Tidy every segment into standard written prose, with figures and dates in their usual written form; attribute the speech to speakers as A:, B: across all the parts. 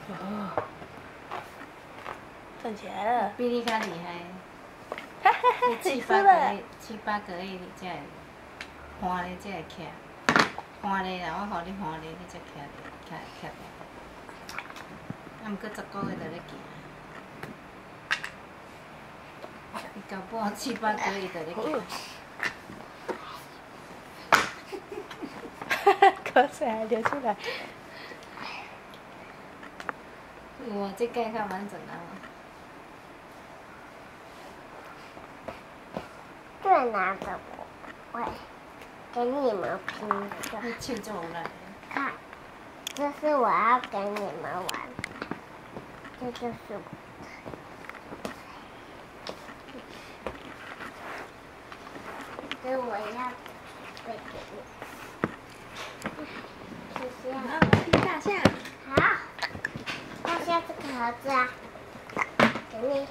A: 哦，站起来了。
B: 比你较厉害。
A: 哈哈哈！
B: 七
A: 输了。
B: 八个月你才会搬咧，才会起来。搬咧啦，我互你搬咧，你才起来。啊，毋过10个月就咧行。伊到半7、8个月就咧行。
A: 口水还流出来。
B: 有啊，这届较完整啊。
C: 最难的我会跟你们拼的。
B: 你手就有力。
C: 看，这是我要跟你们玩，这就是我。这我要背给你。谢谢。
A: 然后拼大象。
C: 好，大象这个盒子啊，给你。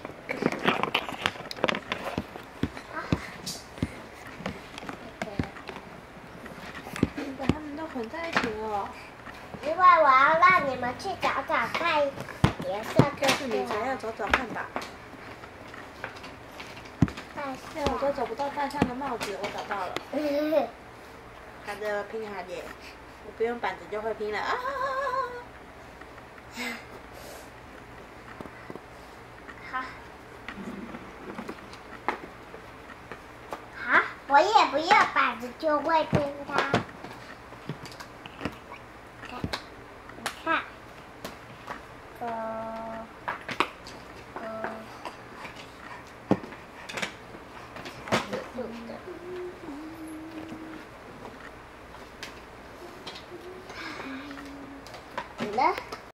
A: 把它们都混在一起了。
C: 因为我要让你们去找找看颜色对
A: 是你想要找找看吧。但我都找不到大象的帽子，我找到了。看着拼哈姐，我不用板子就会拼了啊！
C: 好，好，我也不要板子就会拼它。你看，好了。